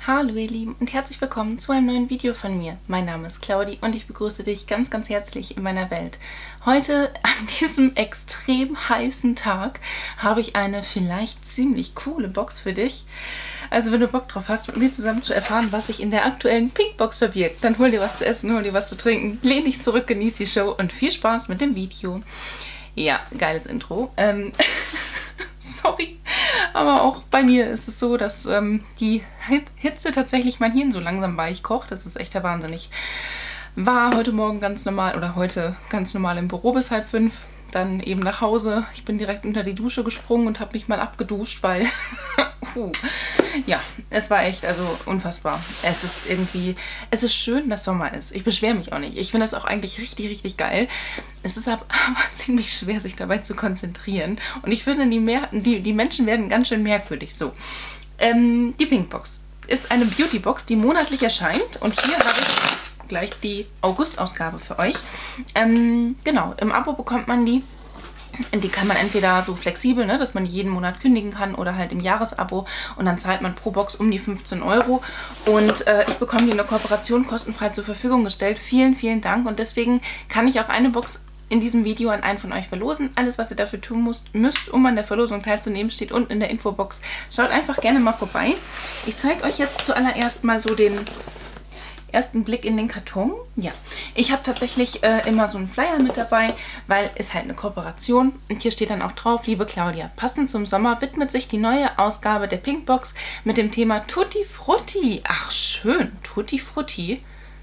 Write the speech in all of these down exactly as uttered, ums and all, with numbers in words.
Hallo ihr Lieben und herzlich willkommen zu einem neuen Video von mir. Mein Name ist Claudi und ich begrüße dich ganz, ganz herzlich in meiner Welt. Heute an diesem extrem heißen Tag habe ich eine vielleicht ziemlich coole Box für dich. Also wenn du Bock drauf hast, mit mir zusammen zu erfahren, was sich in der aktuellen Pinkbox verbirgt, dann hol dir was zu essen, hol dir was zu trinken, lehn dich zurück, genieß die Show und viel Spaß mit dem Video. Ja, geiles Intro. Ähm... Sorry, aber auch bei mir ist es so, dass ähm, die Hitze tatsächlich mein Hirn so langsam weich kocht. Das ist echt der Wahnsinn. Ich war heute Morgen ganz normal oder heute ganz normal im Büro bis halb fünf, dann eben nach Hause. Ich bin direkt unter die Dusche gesprungen und habe mich mal abgeduscht, weil puh, ja, es war echt also unfassbar. Es ist irgendwie, es ist schön, dass Sommer ist. Ich beschwere mich auch nicht. Ich finde das auch eigentlich richtig, richtig geil. Es ist aber, aber ziemlich schwer, sich dabei zu konzentrieren. Und ich finde, die, Mer die, die Menschen werden ganz schön merkwürdig. So, ähm, die Pinkbox ist eine Beautybox, die monatlich erscheint. Und hier habe ich gleich die August-Ausgabe für euch. Ähm, genau, im Abo bekommt man die. Die kann man entweder so flexibel, ne, dass man jeden Monat kündigen kann oder halt im Jahresabo und dann zahlt man pro Box um die fünfzehn Euro. Und äh, ich bekomme die in der Kooperation kostenfrei zur Verfügung gestellt. Vielen, vielen Dank und deswegen kann ich auch eine Box in diesem Video an einen von euch verlosen. Alles, was ihr dafür tun müsst, müsst, um an der Verlosung teilzunehmen, steht unten in der Infobox. Schaut einfach gerne mal vorbei. Ich zeige euch jetzt zuallererst mal so den ersten Blick in den Karton. Ja, ich habe tatsächlich äh, immer so einen Flyer mit dabei, weil es halt eine Kooperation und hier steht dann auch drauf, liebe Claudia, passend zum Sommer widmet sich die neue Ausgabe der Pinkbox mit dem Thema Tutti Frutti. Ach schön, Tutti Frutti.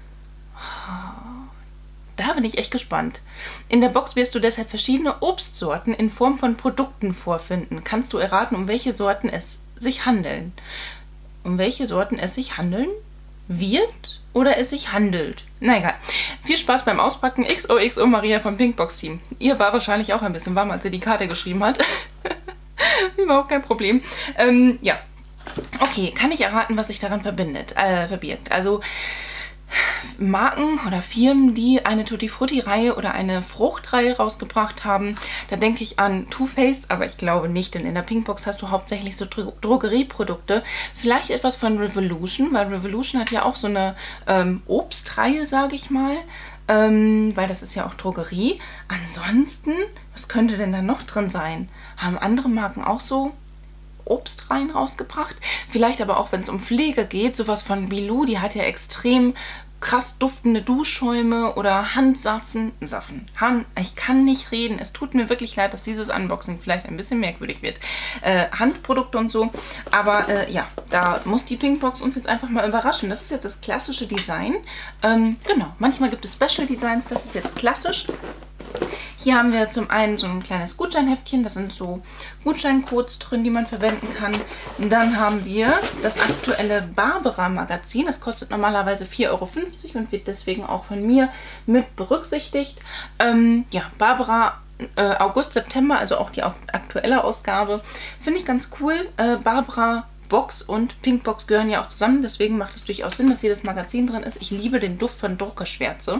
Da bin ich echt gespannt. In der Box wirst du deshalb verschiedene Obstsorten in Form von Produkten vorfinden. Kannst du erraten, um welche Sorten es sich handeln? Um welche Sorten es sich handeln wird oder es sich handelt? Na egal. Viel Spaß beim Auspacken. X O X O Maria vom Pinkbox Team. Ihr war wahrscheinlich auch ein bisschen warm, als ihr die Karte geschrieben hat. Überhaupt kein Problem. Ähm, ja. Okay, kann ich erraten, was sich daran verbindet, äh, verbirgt? Also Marken oder Firmen, die eine Tutti Frutti Reihe oder eine Fruchtreihe rausgebracht haben. Da denke ich an Too Faced, aber ich glaube nicht, denn in der Pinkbox hast du hauptsächlich so Dro Drogerieprodukte. Vielleicht etwas von Revolution, weil Revolution hat ja auch so eine ähm, Obstreihe, sage ich mal. Ähm, weil das ist ja auch Drogerie. Ansonsten, was könnte denn da noch drin sein? Haben andere Marken auch so Obstreihen rausgebracht? Vielleicht aber auch, wenn es um Pflege geht, sowas von Bilou, die hat ja extrem krass duftende Duschschäume oder Handsaffen, Saffen, Hand, ich kann nicht reden, es tut mir wirklich leid, dass dieses Unboxing vielleicht ein bisschen merkwürdig wird. Äh, Handprodukte und so, aber äh, ja, da muss die Pinkbox uns jetzt einfach mal überraschen. Das ist jetzt das klassische Design. Ähm, genau, manchmal gibt es Special Designs, das ist jetzt klassisch. Hier haben wir zum einen so ein kleines Gutscheinheftchen, da sind so Gutscheincodes drin, die man verwenden kann. Und dann haben wir das aktuelle Barbara Magazin, das kostet normalerweise vier Euro fünfzig und wird deswegen auch von mir mit berücksichtigt. Ähm, ja, Barbara äh, August, September, also auch die aktuelle Ausgabe, finde ich ganz cool. Äh, Barbara Box und Pinkbox gehören ja auch zusammen, deswegen macht es durchaus Sinn, dass hier das Magazin drin ist. Ich liebe den Duft von Druckerschwärze.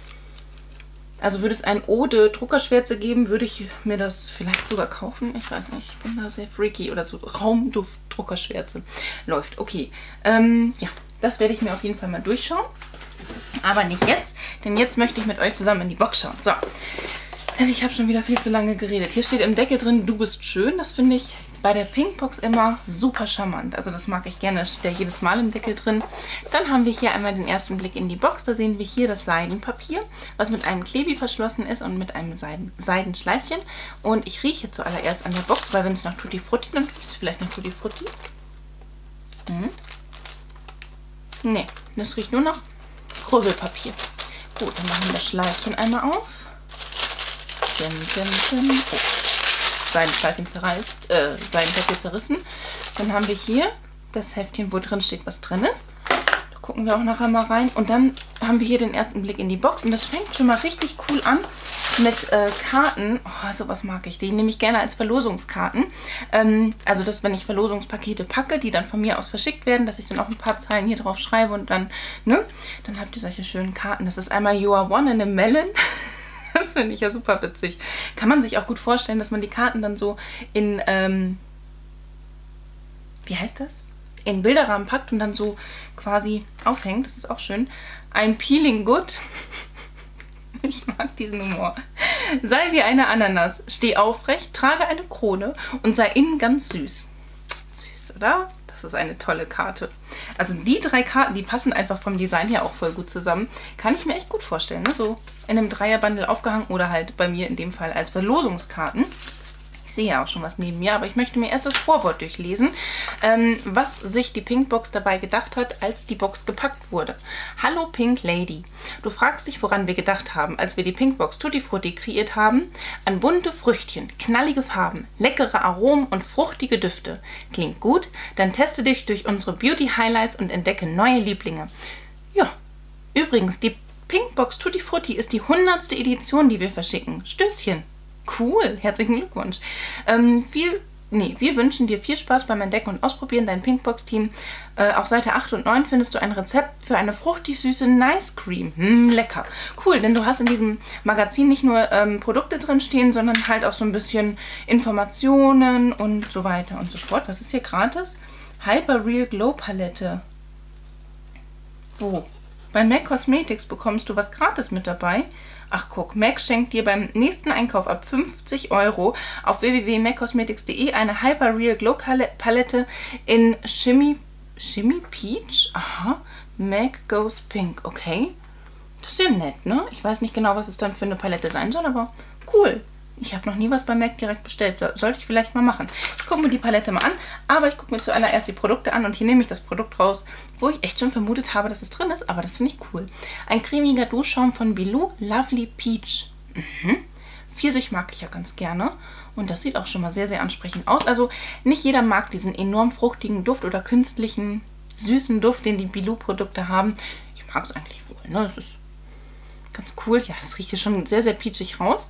Also würde es ein Ode Druckerschwärze geben, würde ich mir das vielleicht sogar kaufen. Ich weiß nicht, ich bin da sehr freaky. Oder so Raumduft Druckerschwärze. Läuft, okay. Ähm, ja, das werde ich mir auf jeden Fall mal durchschauen. Aber nicht jetzt, denn jetzt möchte ich mit euch zusammen in die Box schauen. So, denn ich habe schon wieder viel zu lange geredet. Hier steht im Deckel drin, du bist schön. Das finde ich bei der Pinkbox immer super charmant. Also das mag ich gerne, das steht ja jedes Mal im Deckel drin. Dann haben wir hier einmal den ersten Blick in die Box. Da sehen wir hier das Seidenpapier, was mit einem Klebi verschlossen ist und mit einem Seiden Seidenschleifchen. Und ich rieche zuallererst an der Box, weil wenn es nach Tutti Frutti, dann riecht es vielleicht nach Tutti Frutti. Hm. Ne, das riecht nur nach Krübelpapier. Gut, dann machen wir das Schleifchen einmal auf. Dim, dim, dim. Oh. Seidenschleifchen zerreißt, äh, Seidenpapier zerrissen. Dann haben wir hier das Heftchen, wo drin steht, was drin ist. Da gucken wir auch nachher mal rein. Und dann haben wir hier den ersten Blick in die Box. Und das fängt schon mal richtig cool an mit äh, Karten. Oh, sowas mag ich. Die nehme ich gerne als Verlosungskarten. Ähm, also, dass wenn ich Verlosungspakete packe, die dann von mir aus verschickt werden, dass ich dann auch ein paar Zeilen hier drauf schreibe und dann, ne? Dann habt ihr solche schönen Karten. Das ist einmal You Are One in a Melon. Das finde ich ja super witzig. Kann man sich auch gut vorstellen, dass man die Karten dann so in, ähm, wie heißt das? in Bilderrahmen packt und dann so quasi aufhängt. Das ist auch schön. Ein Peeling Good. Ich mag diesen Humor. Sei wie eine Ananas, steh aufrecht, trage eine Krone und sei innen ganz süß. Süß, oder? Das ist eine tolle Karte. Also die drei Karten, die passen einfach vom Design her auch voll gut zusammen. Kann ich mir echt gut vorstellen, ne? So in einem Dreierbundle aufgehangen oder halt bei mir in dem Fall als Verlosungskarten. Ich sehe ja auch schon was neben mir, aber ich möchte mir erst das Vorwort durchlesen, ähm, was sich die Pinkbox dabei gedacht hat, als die Box gepackt wurde. Hallo Pink Lady, du fragst dich, woran wir gedacht haben, als wir die Pinkbox Tutti Frutti kreiert haben? An bunte Früchtchen, knallige Farben, leckere Aromen und fruchtige Düfte. Klingt gut? Dann teste dich durch unsere Beauty Highlights und entdecke neue Lieblinge. Ja, übrigens, die Pinkbox Tutti Frutti ist die hundertste Edition, die wir verschicken. Stößchen! Cool, herzlichen Glückwunsch. Ähm, viel, nee, wir wünschen dir viel Spaß beim Entdecken und Ausprobieren. Dein Pinkbox-Team. Äh, auf Seite acht und neun findest du ein Rezept für eine fruchtig süße Nice Cream. Hm, lecker. Cool, denn du hast in diesem Magazin nicht nur ähm, Produkte drin stehen, sondern halt auch so ein bisschen Informationen und so weiter und so fort. Was ist hier gratis? Hyper Real Glow Palette. Wo? Bei MAC Cosmetics bekommst du was gratis mit dabei. Ach guck, MAC schenkt dir beim nächsten Einkauf ab fünfzig Euro auf w w w punkt mac cosmetics punkt de eine Hyper Real Glow Palette in Shimmy, Shimmy Peach. Aha, MAC Goes Pink. Okay, das ist ja nett, ne? Ich weiß nicht genau, was es dann für eine Palette sein soll, aber cool. Ich habe noch nie was bei MAC direkt bestellt. Sollte ich vielleicht mal machen. Ich gucke mir die Palette mal an, aber ich gucke mir zuallererst die Produkte an und hier nehme ich das Produkt raus, wo ich echt schon vermutet habe, dass es drin ist, aber das finde ich cool. Ein cremiger Duschschaum von Bilou, Lovely Peach. Mhm. Pfirsich mag ich ja ganz gerne und das sieht auch schon mal sehr, sehr ansprechend aus. Also nicht jeder mag diesen enorm fruchtigen Duft oder künstlichen, süßen Duft, den die Bilou-Produkte haben. Ich mag es eigentlich wohl, ne? Das ist ganz cool. Ja, das riecht hier schon sehr, sehr peachig raus.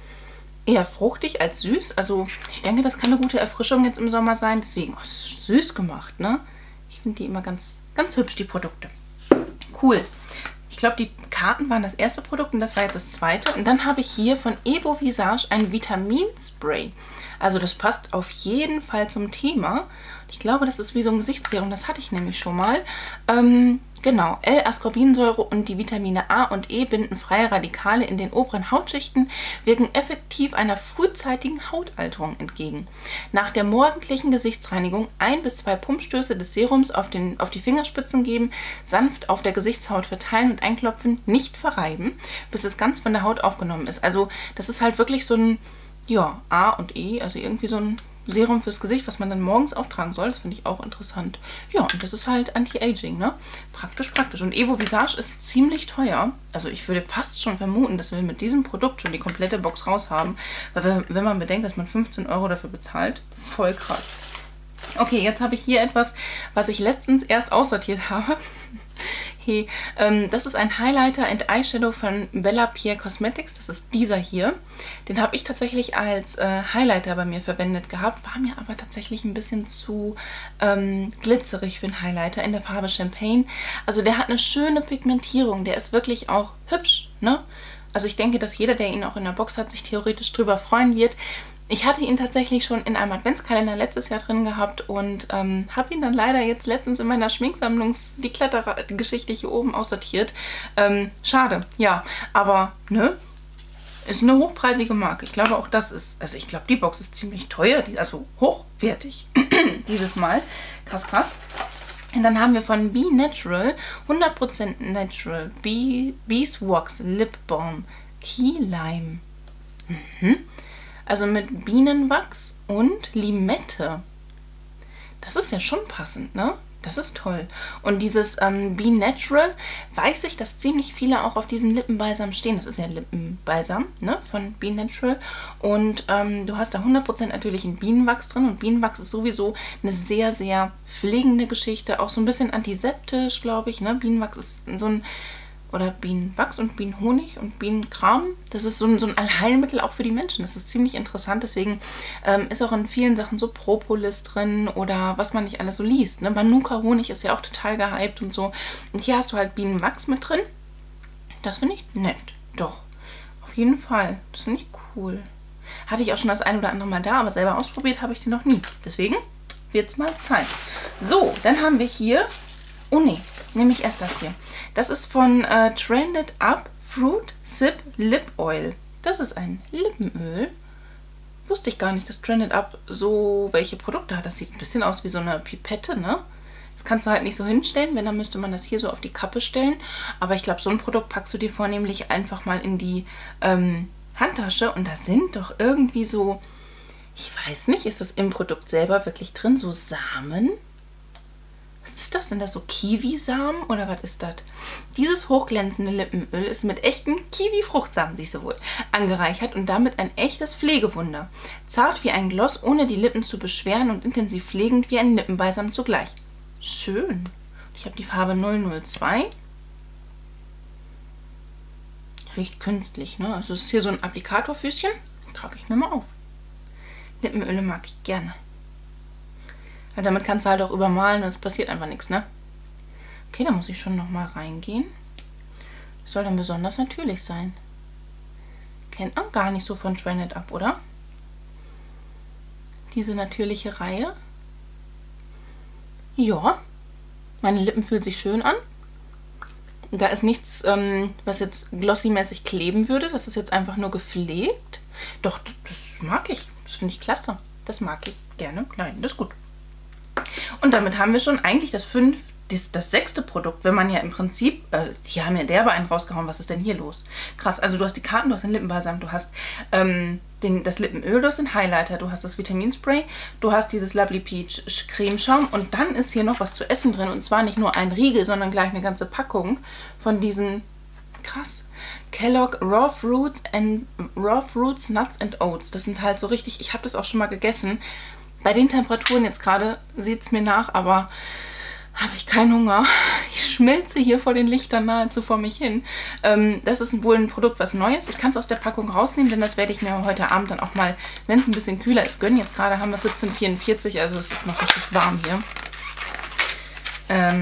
Eher fruchtig als süß. Also ich denke, das kann eine gute Erfrischung jetzt im Sommer sein. Deswegen oh, süß gemacht, ne? Ich finde die immer ganz, ganz hübsch, die Produkte. Cool. Ich glaube, die Karten waren das erste Produkt und das war jetzt das zweite. Und dann habe ich hier von Evo Visage ein Vitaminspray. Also das passt auf jeden Fall zum Thema. Ich glaube, das ist wie so ein Gesichtsserum. Das hatte ich nämlich schon mal. Ähm, genau. L-Ascorbinsäure und die Vitamine A und E binden freie Radikale in den oberen Hautschichten, wirken effektiv einer frühzeitigen Hautalterung entgegen. Nach der morgendlichen Gesichtsreinigung ein bis zwei Pumpstöße des Serums auf, den, auf die Fingerspitzen geben, sanft auf der Gesichtshaut verteilen und einklopfen, nicht verreiben, bis es ganz von der Haut aufgenommen ist. Also das ist halt wirklich so ein, ja, A und E, also irgendwie so ein Serum fürs Gesicht, was man dann morgens auftragen soll. Das finde ich auch interessant. Ja, und das ist halt Anti-Aging, ne? Praktisch, praktisch. Und Evo Visage ist ziemlich teuer. Also ich würde fast schon vermuten, dass wir mit diesem Produkt schon die komplette Box raus haben. Weil wenn man bedenkt, dass man fünfzehn Euro dafür bezahlt, voll krass. Okay, jetzt habe ich hier etwas, was ich letztens erst aussortiert habe. Hey, ähm, das ist ein Highlighter and Eyeshadow von Bella Pierre Cosmetics. Das ist dieser hier. Den habe ich tatsächlich als äh, Highlighter bei mir verwendet gehabt. War mir aber tatsächlich ein bisschen zu ähm, glitzerig für einen Highlighter in der Farbe Champagne. Also der hat eine schöne Pigmentierung. Der ist wirklich auch hübsch, ne? Also ich denke, dass jeder, der ihn auch in der Box hat, sich theoretisch drüber freuen wird. Ich hatte ihn tatsächlich schon in einem Adventskalender letztes Jahr drin gehabt und ähm, habe ihn dann leider jetzt letztens in meiner Schminksammlungs-Dekletterer-Geschichte hier oben aussortiert. Ähm, schade, ja, aber ne, ist eine hochpreisige Marke. Ich glaube auch das ist, also ich glaube die Box ist ziemlich teuer, die, also hochwertig dieses Mal. Krass, krass. Und dann haben wir von Be Natural, hundert Prozent Natural, Be Beeswax Lip Balm, Key Lime. Mhm. Also mit Bienenwachs und Limette. Das ist ja schon passend, ne? Das ist toll. Und dieses ähm, Be Natural, weiß ich, dass ziemlich viele auch auf diesen Lippenbalsam stehen. Das ist ja Lippenbalsam, ne? Von Be Natural. Und ähm, du hast da hundert Prozent natürlichen Bienenwachs drin. Und Bienenwachs ist sowieso eine sehr, sehr pflegende Geschichte. Auch so ein bisschen antiseptisch, glaube ich, ne? Bienenwachs ist so ein... Oder Bienenwachs und Bienenhonig und Bienenkram. Das ist so ein, so ein Allheilmittel auch für die Menschen. Das ist ziemlich interessant. Deswegen ähm, ist auch in vielen Sachen so Propolis drin oder was man nicht alles so liest. Ne? Manuka-Honig ist ja auch total gehypt und so. Und hier hast du halt Bienenwachs mit drin. Das finde ich nett. Doch. Auf jeden Fall. Das finde ich cool. Hatte ich auch schon das ein oder andere Mal da, aber selber ausprobiert habe ich den noch nie. Deswegen wird es mal Zeit. So, dann haben wir hier, oh nee, nehme ich erst das hier. Das ist von äh, Trended Up Fruit Sip Lip Oil. Das ist ein Lippenöl. Wusste ich gar nicht, dass Trended Up so welche Produkte hat. Das sieht ein bisschen aus wie so eine Pipette, ne? Das kannst du halt nicht so hinstellen, wenn, dann müsste man das hier so auf die Kappe stellen. Aber ich glaube, so ein Produkt packst du dir vornehmlich einfach mal in die ähm, Handtasche. Und da sind doch irgendwie so, ich weiß nicht, ist das im Produkt selber wirklich drin, so Samen? Was ist das? Sind das so Kiwisamen oder was ist das? Dieses hochglänzende Lippenöl ist mit echten Kiwi-Fruchtsamen, siehst du wohl, angereichert und damit ein echtes Pflegewunder. Zart wie ein Gloss, ohne die Lippen zu beschweren und intensiv pflegend wie ein Lippenbalsam zugleich. Schön. Ich habe die Farbe null null zwei. Riecht künstlich, ne? Also es ist hier so ein Applikatorfüßchen. Trage ich mir mal auf. Lippenöle mag ich gerne. Ja, damit kannst du halt auch übermalen und es passiert einfach nichts, ne? Okay, da muss ich schon nochmal reingehen. Soll dann besonders natürlich sein. Kennt man gar nicht so von Trended Up, oder? Diese natürliche Reihe. Ja, meine Lippen fühlen sich schön an. Da ist nichts, ähm, was jetzt glossy-mäßig kleben würde. Das ist jetzt einfach nur gepflegt. Doch, das, das mag ich. Das finde ich klasse. Das mag ich gerne. Nein, das ist gut. Und damit haben wir schon eigentlich das fünf, das, das sechste Produkt, wenn man ja im Prinzip, äh, die haben ja derbe einen rausgehauen, was ist denn hier los? Krass, also du hast die Karten, du hast den Lippenbalsam, du hast ähm, den, das Lippenöl, du hast den Highlighter, du hast das Vitaminspray, du hast dieses Lovely Peach Cremeschaum und dann ist hier noch was zu essen drin und zwar nicht nur ein Riegel, sondern gleich eine ganze Packung von diesen, krass, Kellogg Raw Fruits and Raw Fruits, Nuts and Oats. Das sind halt so richtig, ich habe das auch schon mal gegessen. Bei den Temperaturen jetzt gerade sieht es mir nach, aber habe ich keinen Hunger. Ich schmilze hier vor den Lichtern nahezu vor mich hin. Ähm, das ist wohl ein Produkt, was Neues. Ich kann es aus der Packung rausnehmen, denn das werde ich mir heute Abend dann auch mal, wenn es ein bisschen kühler ist, gönnen. Jetzt gerade haben wir siebzehn Komma vierundvierzig, also es ist noch richtig warm hier. Ähm,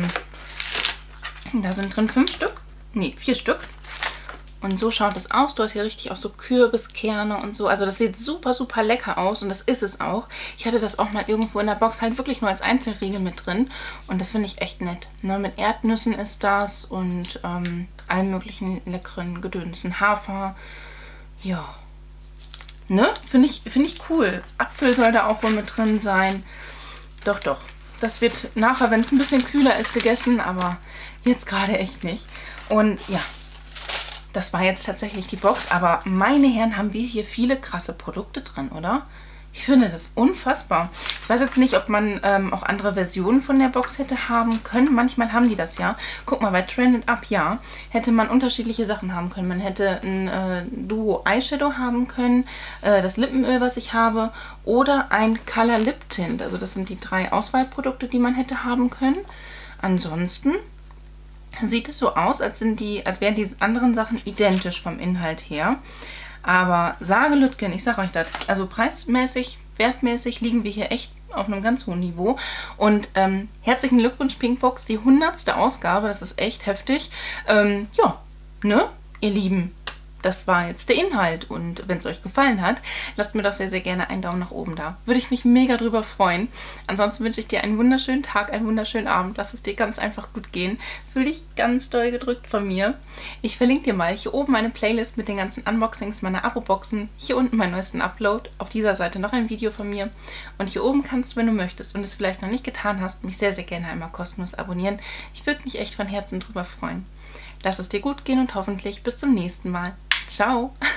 da sind drin fünf Stück. Nee, vier Stück. Und so schaut es aus. Du hast hier richtig auch so Kürbiskerne und so. Also das sieht super, super lecker aus und das ist es auch. Ich hatte das auch mal irgendwo in der Box halt wirklich nur als Einzelriegel mit drin. Und das finde ich echt nett. Ne, mit Erdnüssen ist das und ähm, allen möglichen leckeren Gedönsen. Hafer. Ja. Ne? Finde ich, finde ich cool. Apfel soll da auch wohl mit drin sein. Doch, doch. Das wird nachher, wenn es ein bisschen kühler ist, gegessen. Aber jetzt gerade echt nicht. Und ja. Das war jetzt tatsächlich die Box, aber meine Herren, haben wir hier viele krasse Produkte drin, oder? Ich finde das unfassbar. Ich weiß jetzt nicht, ob man ähm, auch andere Versionen von der Box hätte haben können. Manchmal haben die das ja. Guck mal, bei Trended Up, ja, hätte man unterschiedliche Sachen haben können. Man hätte ein äh, Duo Eyeshadow haben können, äh, das Lippenöl, was ich habe, oder ein Color Lip Tint. Also das sind die drei Auswahlprodukte, die man hätte haben können. Ansonsten sieht es so aus, als, sind die, als wären die anderen Sachen identisch vom Inhalt her. Aber sage Lütgen, ich sage euch das, also preismäßig, wertmäßig liegen wir hier echt auf einem ganz hohen Niveau. Und ähm, herzlichen Glückwunsch Pinkbox, die hundertste Ausgabe, das ist echt heftig. Ähm, ja, ne, ihr Lieben, das war jetzt der Inhalt und wenn es euch gefallen hat, lasst mir doch sehr, sehr gerne einen Daumen nach oben da. Würde ich mich mega drüber freuen. Ansonsten wünsche ich dir einen wunderschönen Tag, einen wunderschönen Abend. Lass es dir ganz einfach gut gehen. Fühl dich ganz doll gedrückt von mir. Ich verlinke dir mal hier oben meine Playlist mit den ganzen Unboxings meiner Abo-Boxen. Hier unten meinen neuesten Upload. Auf dieser Seite noch ein Video von mir. Und hier oben kannst du, wenn du möchtest und es vielleicht noch nicht getan hast, mich sehr, sehr gerne einmal kostenlos abonnieren. Ich würde mich echt von Herzen drüber freuen. Lass es dir gut gehen und hoffentlich bis zum nächsten Mal. Ciao!